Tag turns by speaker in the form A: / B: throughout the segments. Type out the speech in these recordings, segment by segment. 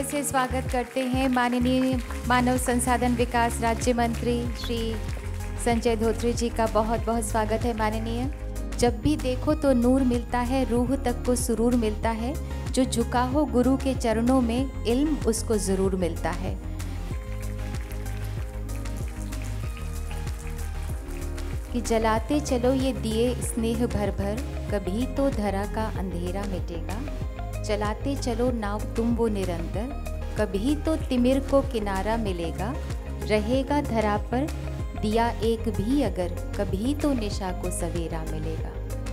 A: से स्वागत करते हैं माननीय मानव संसाधन विकास राज्य मंत्री श्री संजय धोत्रे जी का बहुत बहुत स्वागत है। माननीय, जब भी देखो तो नूर मिलता है, रूह तक को सुरूर मिलता है, जो झुका हो गुरु के चरणों में इल्म उसको ज़रूर मिलता है। कि जलाते चलो ये दिए स्नेह भर भर, कभी तो धरा का अंधेरा मिटेगा। चलाते चलो नाव तुम वो निरंतर, कभी तो तिमिर को किनारा मिलेगा। रहेगा धरा पर दिया एक भी अगर, कभी तो निशा को सवेरा मिलेगा।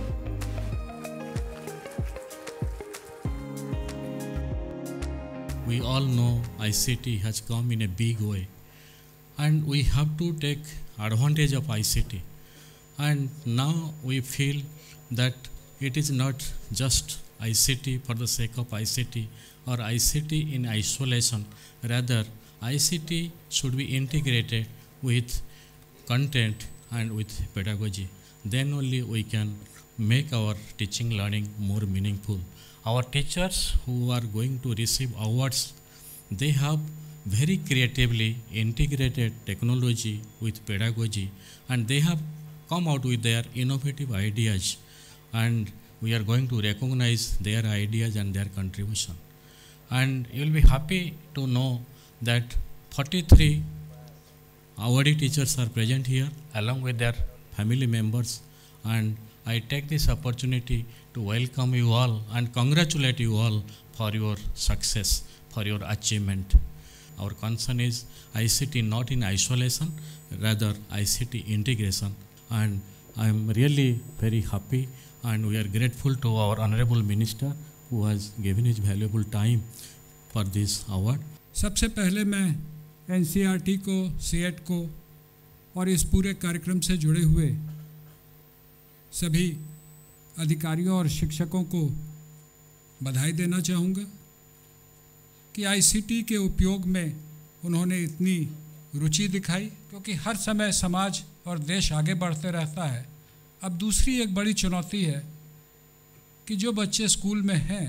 B: We all know ICT has come in a big way, and we have to take advantage of ICT. And now we feel that it is not just ICT for the sake of ICT or ICT in isolation. Rather, ICT should be integrated with content and with pedagogy. Then only we can make our teaching learning more meaningful. Our teachers who are going to receive awards, they have very creatively integrated technology with pedagogy, and they have come out with their innovative ideas, and we are going to recognize their ideas and their contribution. And you will be happy to know that 43 awardee teachers are present here along with their family members, and I take this opportunity to welcome you all and congratulate you all for your success, for your achievement. Our concern is ICT not in isolation, rather ICT integration, and I am really very happy and we are grateful to our Honorable Minister who has given his valuable time for this award.
C: सबसे पहले मैं NCERT को, CET को और इस पूरे कार्यक्रम से जुड़े हुए सभी अधिकारियों और शिक्षकों को बधाई देना चाहूँगा कि ICT के उपयोग में उन्होंने इतनी रुचि दिखाई, क्योंकि हर समय समाज और देश आगे बढ़ते रहता है। अब दूसरी एक बड़ी चुनौती है कि जो बच्चे स्कूल में हैं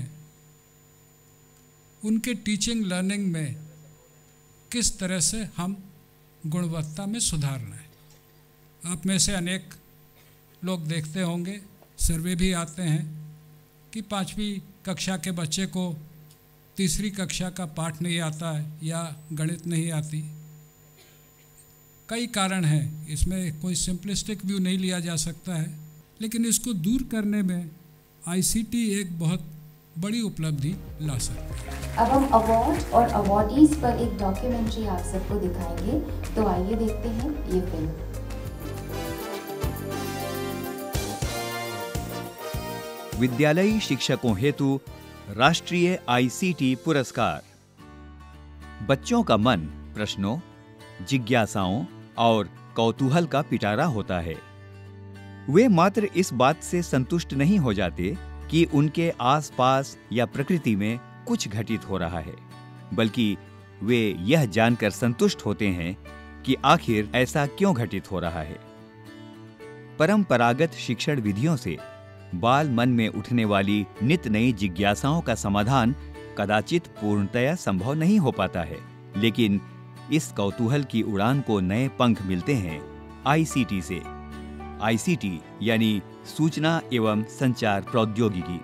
C: उनके टीचिंग लर्निंग में किस तरह से हम गुणवत्ता में सुधार लाएं। आप में से अनेक लोग देखते होंगे, सर्वे भी आते हैं कि 5वीं कक्षा के बच्चे को तीसरी कक्षा का पाठ नहीं आता है या गणित नहीं आती। कई कारण हैं, इसमें कोई सिंपलिस्टिक व्यू नहीं लिया जा सकता है, लेकिन इसको दूर करने में ICT एक बहुत बड़ी उपलब्धि ला सकता है।
A: अब हम अवार्ड और अवार्डीज पर एक डॉक्यूमेंट्री आप सबको दिखाएंगे, तो आइए देखते हैं ये फिल्म।
D: विद्यालयी शिक्षकों हेतु राष्ट्रीय ICT पुरस्कार। बच्चों का मन प्रश्नों, जिज्ञासाओं और कौतूहल का पिटारा होता है। वे मात्र इस बात से संतुष्ट नहीं हो जाते कि उनके आसपास या प्रकृति में कुछ घटित हो रहा है, बल्कि वे यह जानकर संतुष्ट होते हैं कि आखिर ऐसा क्यों घटित हो रहा है। परंपरागत शिक्षण विधियों से बाल मन में उठने वाली नित नई जिज्ञासाओं का समाधान कदाचित पूर्णतया संभव नहीं हो पाता है, लेकिन इस कौतूहल की उड़ान को नए पंख मिलते हैं ICT से। ICT यानी सूचना एवं संचार प्रौद्योगिकी।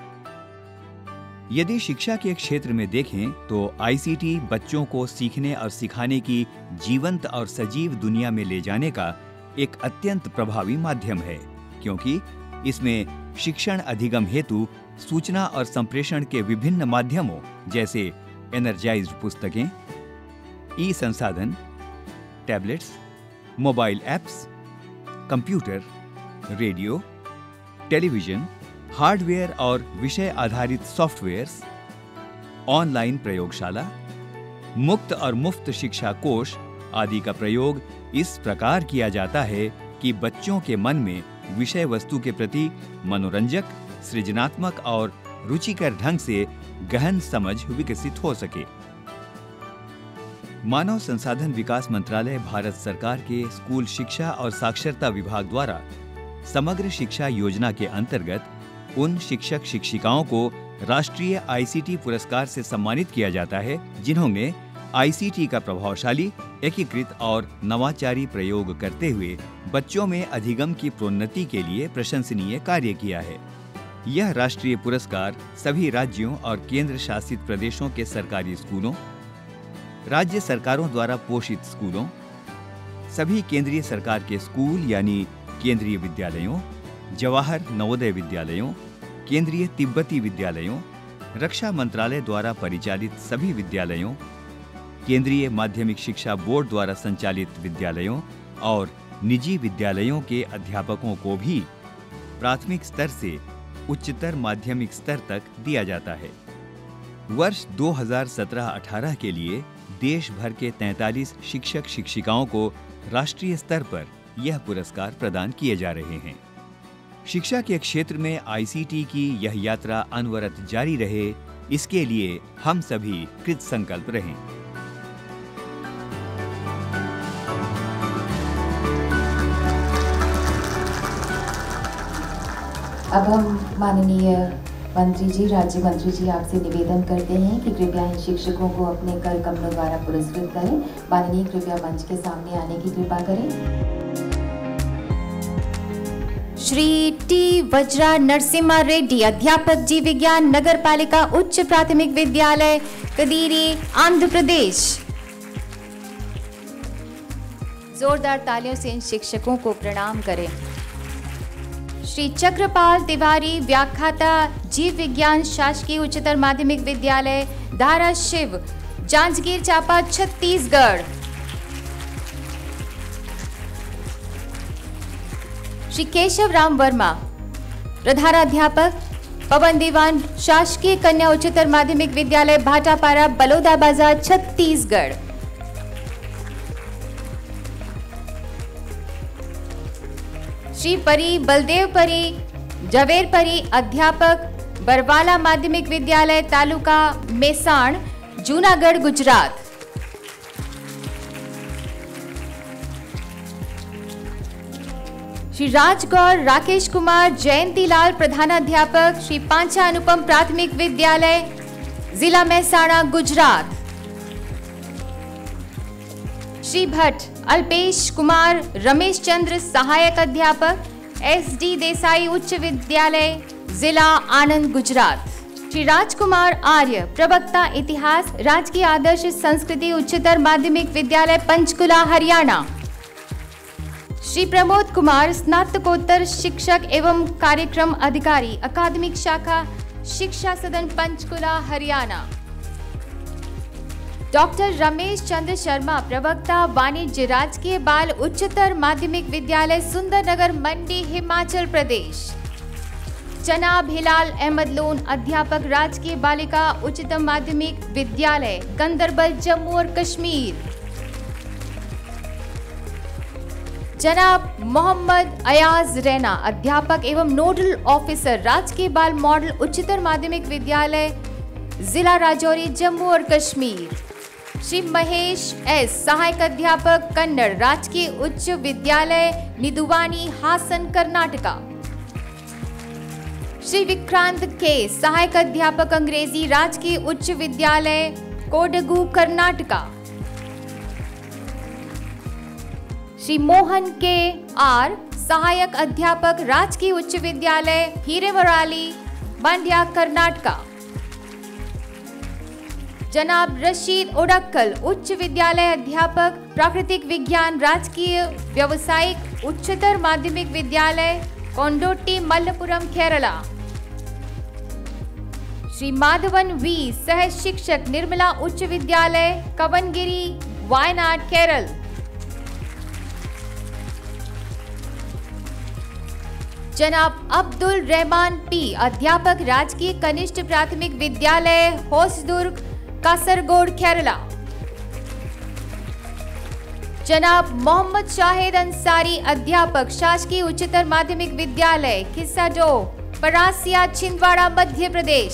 D: यदि शिक्षा के क्षेत्र में देखें तो ICT बच्चों को सीखने और सिखाने की जीवंत और सजीव दुनिया में ले जाने का एक अत्यंत प्रभावी माध्यम है, क्योंकि इसमें शिक्षण अधिगम हेतु सूचना और संप्रेषण के विभिन्न माध्यमों जैसे एनर्जाइज्ड पुस्तकें, ई संसाधन, tablets, mobile apps, computer, radio, television, hardware और विषय आधारित सॉफ्टवेयर्स, ऑनलाइन प्रयोगशाला, मुक्त और मुफ्त शिक्षा कोष आदि का प्रयोग इस प्रकार किया जाता है कि बच्चों के मन में विषय वस्तु के प्रति मनोरंजक, सृजनात्मक और रुचिकर ढंग से गहन समझ विकसित हो सके। मानव संसाधन विकास मंत्रालय भारत सरकार के स्कूल शिक्षा और साक्षरता विभाग द्वारा समग्र शिक्षा योजना के अंतर्गत उन शिक्षक शिक्षिकाओं को राष्ट्रीय आईसीटी पुरस्कार से सम्मानित किया जाता है, जिन्होंने आईसीटी का प्रभावशाली, एकीकृत और नवाचारी प्रयोग करते हुए बच्चों में अधिगम की प्रोन्नति के लिए प्रशंसनीय कार्य किया है। यह राष्ट्रीय पुरस्कार सभी राज्यों और केंद्र शासित प्रदेशों के सरकारी स्कूलों, राज्य सरकारों द्वारा पोषित स्कूलों, सभी केंद्रीय सरकार के स्कूल यानी केंद्रीय विद्यालयों, जवाहर नवोदय विद्यालयों, केंद्रीय तिब्बती विद्यालयों, रक्षा मंत्रालय द्वारा परिचालित सभी विद्यालयों, केंद्रीय माध्यमिक शिक्षा बोर्ड द्वारा संचालित विद्यालयों और निजी विद्यालयों के अध्यापकों को भी प्राथमिक स्तर से उच्चतर माध्यमिक स्तर तक दिया जाता है। वर्ष 2017-18 के लिए देश भर के 43 शिक्षक शिक्षिकाओं को राष्ट्रीय स्तर पर यह पुरस्कार प्रदान किए जा रहे हैं। शिक्षा के क्षेत्र में आईसीटी की यह यात्रा अनवरत जारी रहे, इसके लिए हम सभी कृत संकल्प रहें।
A: अब हम माननीय मंत्री जी, राज्य मंत्री जी, आपसे निवेदन करते हैं कि कृपया इन शिक्षकों को अपने कर कमलों द्वारा पुरस्कृत करें। माननीय कृपया मंच के सामने आने की कृपा करें। श्री टी वज्रा नरसिम्हा रेड्डी, अध्यापक जीव विज्ञान, नगर पालिका उच्च प्राथमिक विद्यालय कदीरी, आंध्र प्रदेश। जोरदार तालियों से इन शिक्षकों को प्रणाम करें। श्री चक्रपाल तिवारी, व्याख्याता जीव विज्ञान, शासकीय उच्चतर माध्यमिक विद्यालय धाराशिव, जांजगीर चांपा, छत्तीसगढ़। श्री केशव राम वर्मा, प्रधानाध्यापक पवन दीवान, शासकीय कन्या उच्चतर माध्यमिक विद्यालय भाटापारा, बलौदाबाजार, छत्तीसगढ़। श्री परी बलदेव परी, जवेर परी, अध्यापक बरवाला माध्यमिक विद्यालय तालुका मेसाण, जूनागढ़, गुजरात। श्री राजगौर राकेश कुमार, जयंती लाल, प्रधानाध्यापक श्री पांचा अनुपम प्राथमिक विद्यालय जिला मेहसाणा, गुजरात। श्री भट्ट अल्पेश कुमार रमेश चंद्र, सहायक अध्यापक एसडी देसाई उच्च विद्यालय जिला आनंद, गुजरात। श्री राजकुमार आर्य, प्रवक्ता इतिहास, राजकीय आदर्श संस्कृति उच्चतर माध्यमिक विद्यालय पंचकुला, हरियाणा। श्री प्रमोद कुमार, स्नातकोत्तर शिक्षक एवं कार्यक्रम अधिकारी, अकादमिक शाखा शिक्षा सदन पंचकुला, हरियाणा। डॉक्टर रमेश चंद्र शर्मा, प्रवक्ता वाणिज्य, राजकीय बाल उच्चतर माध्यमिक विद्यालय सुंदरनगर, मंडी, हिमाचल प्रदेश। जनाब हिलाल अहमद लोन, अध्यापक, राजकीय बालिका उच्चतर माध्यमिक विद्यालय गंदरबल, जम्मू और कश्मीर। जनाब मोहम्मद अयाज रैना, अध्यापक एवं नोडल ऑफिसर, राजकीय बाल मॉडल उच्चतर माध्यमिक विद्यालय जिला राजौरी, जम्मू और कश्मीर। श्री महेश एस, सहायक अध्यापक कन्नड़, राजकीय उच्च विद्यालय निदुवानी, हासन, कर्नाटका। श्री विक्रांत के, सहायक अध्यापक अंग्रेजी, राजकीय उच्च विद्यालय कोडगु, कर्नाटका। श्री मोहन के आर, सहायक अध्यापक, राजकीय उच्च विद्यालय हिरेवराली, मंड्या, कर्नाटका। जनाब रशीद ओडक्कल, उच्च विद्यालय अध्यापक, प्राकृतिक विज्ञान, राजकीय व्यावसायिक उच्चतर माध्यमिक विद्यालय कोंडोट्टी, मल्लपुरम, केरला। श्री माधवन वी, सह शिक्षक, निर्मला उच्च विद्यालय कवनगिरी, वायनाड, केरल। जनाब अब्दुल रहमान पी, अध्यापक, राजकीय कनिष्ठ प्राथमिक विद्यालय होसदुर्ग, कासरगोड, केरला। जनाब मोहम्मद शाहिद अंसारी, अध्यापक, शासकीय उच्चतर माध्यमिक विद्यालय किस्साडो, परासिया, छिंदवाड़ा, मध्य प्रदेश।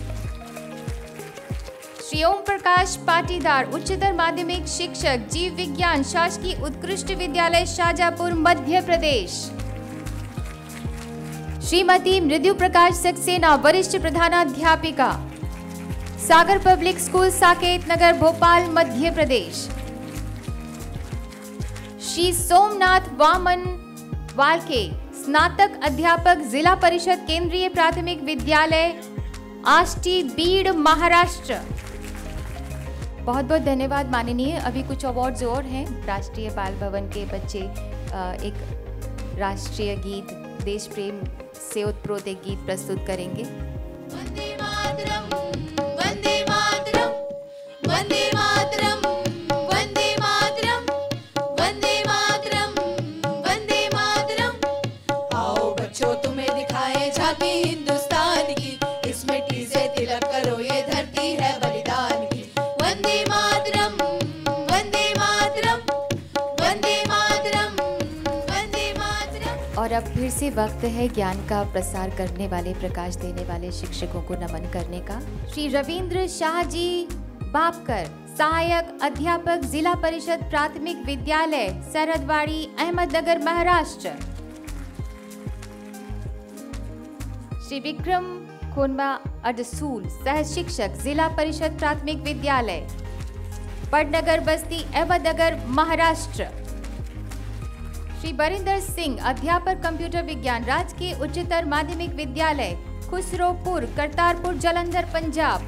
A: श्री ओम प्रकाश पाटीदार, उच्चतर माध्यमिक शिक्षक, जीव विज्ञान, शासकीय उत्कृष्ट विद्यालय शाजापुर, मध्य प्रदेश। श्रीमती मृदु प्रकाश सक्सेना, वरिष्ठ प्रधानाध्यापिका, सागर पब्लिक स्कूल, साकेत नगर, भोपाल, मध्य प्रदेश। श्री सोमनाथ वामन वाल्के, स्नातक अध्यापक, जिला परिषद केंद्रीय प्राथमिक विद्यालय, आष्टी, बीड़, महाराष्ट्र। बहुत बहुत धन्यवाद माननीय। अभी कुछ अवार्ड्स और हैं। राष्ट्रीय बाल भवन के बच्चे एक राष्ट्रीय गीत, देश प्रेम से उत्प्रोत एक गीत प्रस्तुत करेंगे।
E: वंदे मातरम, वंदे मातरम, वंदे मातरम, वंदे मातरम, वंदे मातरम, वंदे मातरम। आओ बच्चों तुम्हें दिखाए झांकी हिंदुस्तान की, इस मिट्टी से तिलक करो ये धरती है बलिदान की। वंदे मातरम, वंदे मातरम, वंदे मातरम, वंदे मातरम।
A: और अब फिर से वक्त है ज्ञान का प्रसार करने वाले, प्रकाश देने वाले शिक्षकों को नमन करने का। श्री रविंद्र शाह जी बापकर, सहायक अध्यापक, जिला परिषद प्राथमिक विद्यालय, सरहदवाड़ी, अहमदनगर, महाराष्ट्र। श्री विक्रम खोनबा अडसूल, सह शिक्षक, जिला परिषद प्राथमिक विद्यालय, पटनगर, बस्ती, अहमदनगर, महाराष्ट्र। श्री बरिंदर सिंह, अध्यापक कंप्यूटर विज्ञान, राजकीय उच्चतर माध्यमिक विद्यालय, खुसरोपुर, करतारपुर, जालंधर, पंजाब।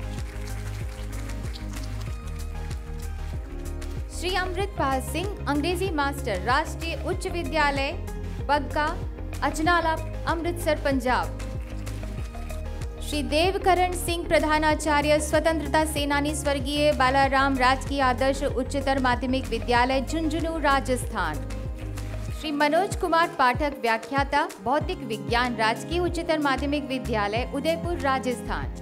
A: श्री अमृतपाल सिंह, अंग्रेजी मास्टर, राष्ट्रीय उच्च विद्यालय, बग्गा, अजनाला, अमृतसर, पंजाब। श्री देवकरण सिंह, प्रधानाचार्य, स्वतंत्रता सेनानी, स्वर्गीय बालाराम राजकीय आदर्श उच्चतर माध्यमिक विद्यालय, झुंझुनू, राजस्थान। श्री मनोज कुमार पाठक, व्याख्याता, भौतिक विज्ञान, राजकीय उच्चतर माध्यमिक विद्यालय, उदयपुर, राजस्थान।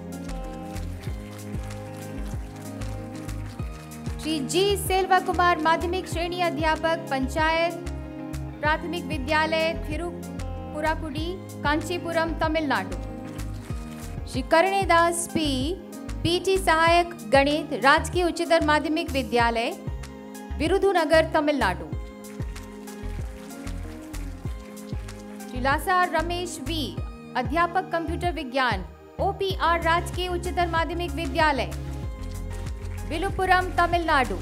A: श्री जी सेल्वा कुमार, माध्यमिक श्रेणी अध्यापक, पंचायत प्राथमिक विद्यालय, थिरुपुराकुडी, कांचीपुरम, तमिलनाडु। श्री करुणेदास पी, पीटी सहायक गणित, राजकीय उच्चतर माध्यमिक विद्यालय, विरुधुनगर, तमिलनाडु। श्री लासार रमेश वी, अध्यापक कंप्यूटर विज्ञान, ओपीआर, राजकीय उच्चतर माध्यमिक विद्यालय, विलुपुरम, तमिलनाडु।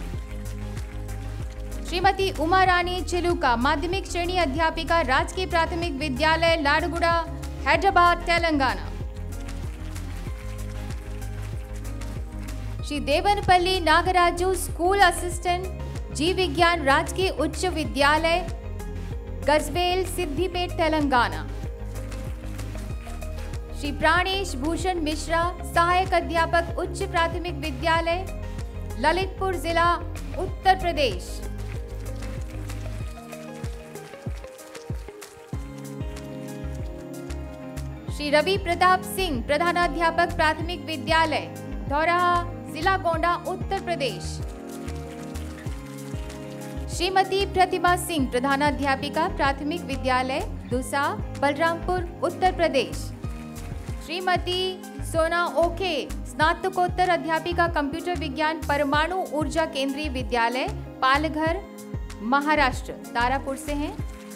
A: श्रीमती उमा रानी चिलुका, माध्यमिक श्रेणी अध्यापिका, राजकीय प्राथमिक विद्यालय, लाडगुड़ा, हैदराबाद, तेलंगाना। श्री देवनपल्ली नागराजू, स्कूल असिस्टेंट, जीव विज्ञान, राजकीय उच्च विद्यालय, गजवेल, सिद्धिपेट, तेलंगाना। श्री प्राणेश भूषण मिश्रा, सहायक अध्यापक, उच्च प्राथमिक विद्यालय, ललितपुर जिला, उत्तर प्रदेश। श्री रवि प्रताप सिंह, प्रधानाध्यापक, प्राथमिक विद्यालय, धौराहा, जिला गोंडा, उत्तर प्रदेश। श्रीमती प्रतिमा सिंह, प्रधानाध्यापिका, प्राथमिक विद्यालय, दूसा, बलरामपुर, उत्तर प्रदेश। श्रीमती सोना ओके, स्नातकोत्तर अध्यापिका, कंप्यूटर विज्ञान, परमाणु ऊर्जा केंद्रीय विद्यालय, पालघर, महाराष्ट्र, तारापुर से हैं।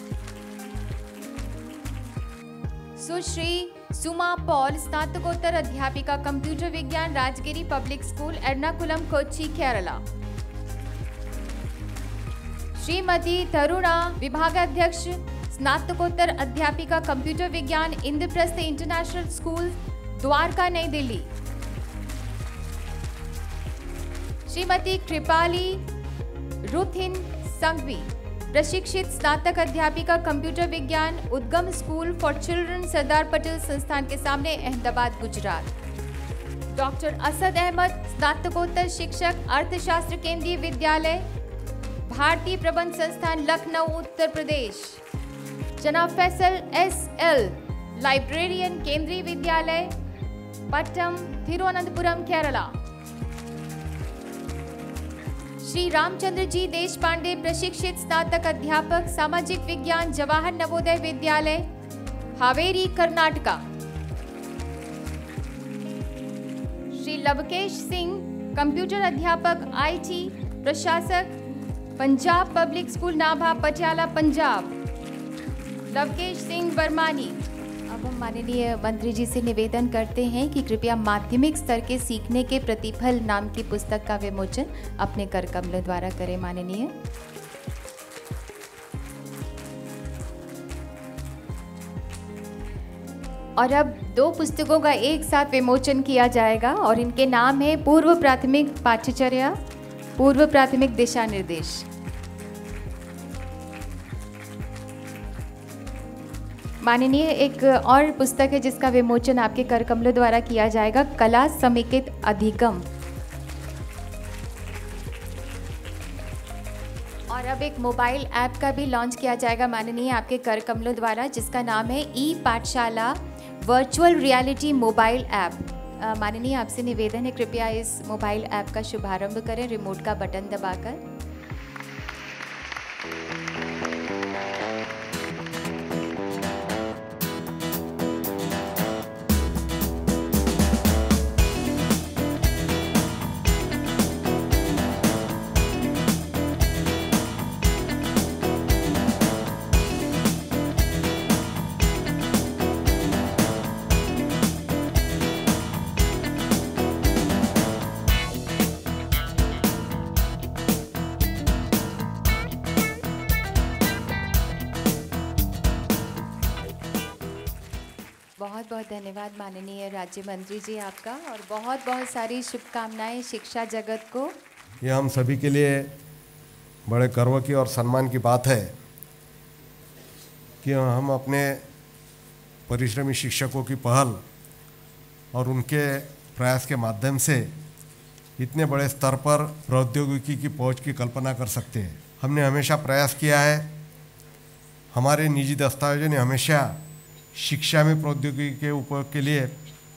A: सुश्री सुमा पॉल, स्नातकोत्तर अध्यापिका, कंप्यूटर विज्ञान, राजगिरी पब्लिक स्कूल, एर्नाकुलम, कोच्चि, केरला। श्रीमती तरुणा, विभागाध्यक्ष, स्नातकोत्तर अध्यापिका, कंप्यूटर विज्ञान, इंद्रप्रस्थ इंटरनेशनल स्कूल, द्वारका, नई दिल्ली। श्रीमती कृपाली रुथिन संघवी, प्रशिक्षित स्नातक अध्यापिका, कंप्यूटर विज्ञान, Udgam school for children, Sardar Patel संस्थान के सामने, अहमदाबाद, गुजरात। डॉक्टर असद अहमद, स्नातकोत्तर शिक्षक, अर्थशास्त्र केंद्रीय विद्यालय, भारतीय प्रबंध संस्थान, लखनऊ, उत्तर प्रदेश। जनाब फैसल एस.एल, लाइब्रेरियन, केंद्रीय विद्यालय, पट्टम, तिरुवनंतपुरम, केरला। श्री रामचंद्र जी देश पांडे, प्रशिक्षित स्नातक अध्यापक, सामाजिक विज्ञान, जवाहर नवोदय विद्यालय, हावेरी, कर्नाटका। श्री लवकेश सिंह, कंप्यूटर अध्यापक, आईटी प्रशासक, पंजाब पब्लिक स्कूल, नाभा, पटियाला, पंजाब। लवकेश सिंह वर्मानी। अब अब हम माननीय मंत्री जी से निवेदन करते हैं कि कृपया माध्यमिक स्तर के सीखने के प्रतिफल नाम की पुस्तक का विमोचन अपने कर कमलों द्वारा करें। माननीय और अब 2 पुस्तकों का एक साथ विमोचन किया जाएगा और इनके नाम है पूर्व प्राथमिक पाठ्यचर्या, पूर्व प्राथमिक दिशा निर्देश। माननीय एक और पुस्तक है जिसका विमोचन आपके कर कमलों द्वारा किया जाएगा, कला समेकित अधिगम। और अब एक मोबाइल ऐप का भी लॉन्च किया जाएगा माननीय आपके कर कमलों द्वारा, जिसका नाम है ई पाठशाला वर्चुअल रियलिटी मोबाइल ऐप। माननीय आपसे निवेदन है कृपया इस मोबाइल ऐप का शुभारंभ करें रिमोट का बटन दबाकर। बहुत बहुत धन्यवाद माननीय राज्य मंत्री जी आपका, और बहुत बहुत सारी शुभकामनाएं शिक्षा जगत को।
F: ये हम सभी के लिए बड़े गर्व की और सम्मान की बात है कि हम अपने परिश्रमी शिक्षकों की पहल और उनके प्रयास के माध्यम से इतने बड़े स्तर पर प्रौद्योगिकी की पहुंच की कल्पना कर सकते हैं। हमने हमेशा प्रयास किया है, हमारे निजी दस्तावेजों ने हमेशा शिक्षा में प्रौद्योगिकी के उपयोग के लिए,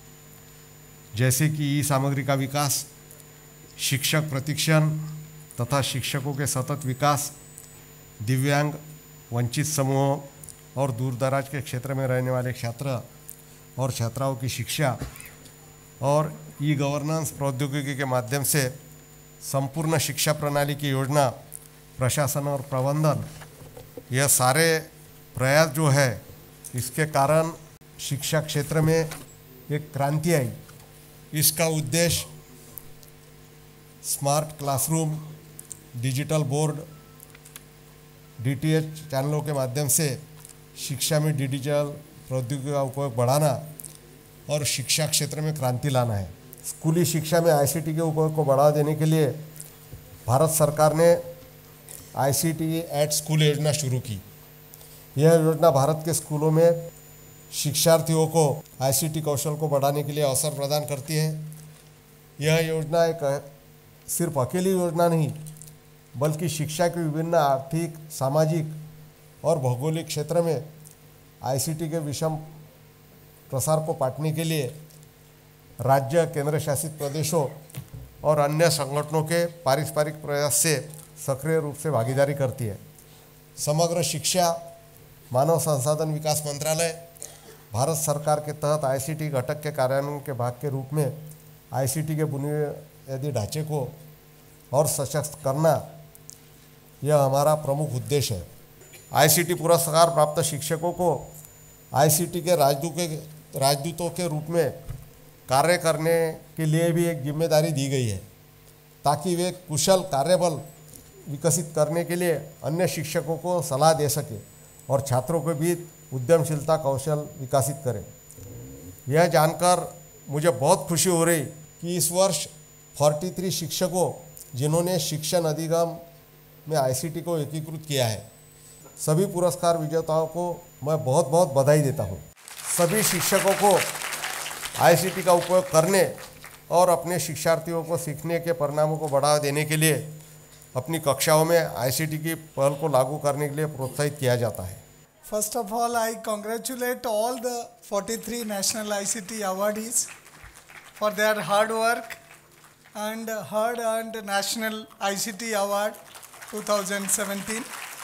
F: जैसे कि ई सामग्री का विकास, शिक्षक प्रशिक्षण तथा शिक्षकों के सतत विकास, दिव्यांग वंचित समूहों और दूर दराज के क्षेत्र में रहने वाले छात्र और छात्राओं की शिक्षा और ई गवर्नेंस प्रौद्योगिकी के माध्यम से संपूर्ण शिक्षा प्रणाली की योजना, प्रशासन और प्रबंधन, यह सारे प्रयास जो है इसके कारण शिक्षा क्षेत्र में एक क्रांति आई। इसका उद्देश्य smart classroom, digital board, DTH चैनलों के माध्यम से शिक्षा में डिजिटल प्रौद्योगिकी का उपयोग बढ़ाना और शिक्षा क्षेत्र में क्रांति लाना है। स्कूली शिक्षा में आईसीटी के उपयोग को बढ़ावा देने के लिए भारत सरकार ने आईसीटी एट स्कूल योजना शुरू की। यह योजना भारत के स्कूलों में शिक्षार्थियों को आईसीटी कौशल को बढ़ाने के लिए अवसर प्रदान करती है। यह योजना एक सिर्फ अकेली योजना नहीं, बल्कि शिक्षा के विभिन्न आर्थिक, सामाजिक और भौगोलिक क्षेत्र में आईसीटी के विषम प्रसार को पाटने के लिए राज्य, केंद्र शासित प्रदेशों और अन्य संगठनों के पारस्परिक प्रयास से सक्रिय रूप से भागीदारी करती है। समग्र शिक्षा मानव संसाधन विकास मंत्रालय भारत सरकार के तहत आईसीटी घटक के कार्यान्वयन के भाग के रूप में आईसीटी के बुनियादी ढांचे को और सशक्त करना, यह हमारा प्रमुख उद्देश्य है। आईसीटी पुरस्कार प्राप्त शिक्षकों को आईसीटी के राजदूतों के रूप में कार्य करने के लिए भी एक जिम्मेदारी दी गई है, ताकि वे कुशल कार्यबल विकसित करने के लिए अन्य शिक्षकों को सलाह दे सके और छात्रों के बीच उद्यमशीलता कौशल विकसित करें। यह जानकर मुझे बहुत खुशी हो रही कि इस वर्ष 43 शिक्षकों जिन्होंने शिक्षण अधिगम में आईसीटी को एकीकृत किया है, सभी पुरस्कार विजेताओं को मैं बहुत बहुत बधाई देता हूँ। सभी शिक्षकों को आईसीटी का उपयोग करने और अपने शिक्षार्थियों को सीखने के परिणामों को बढ़ावा देने के लिए अपनी कक्षाओं में आईसीटी की पहल को लागू करने के लिए प्रोत्साहित किया जाता है।
G: First of all, I congratulate all the 43 national ICT awardees for their hard work and hard-earned National ICT Award 2017.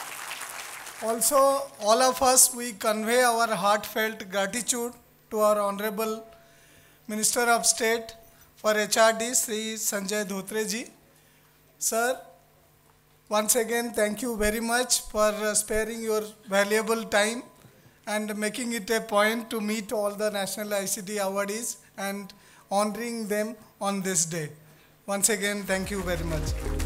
G: Also, all of us, we convey our heartfelt gratitude to our Honorable Minister of State for HRD, Sri Sanjay Dhotre ji. Sir, once again, thank you very much for sparing your valuable time and making it a point to meet all the national ICT awardees and honoring them on this day. Once again, thank you very much.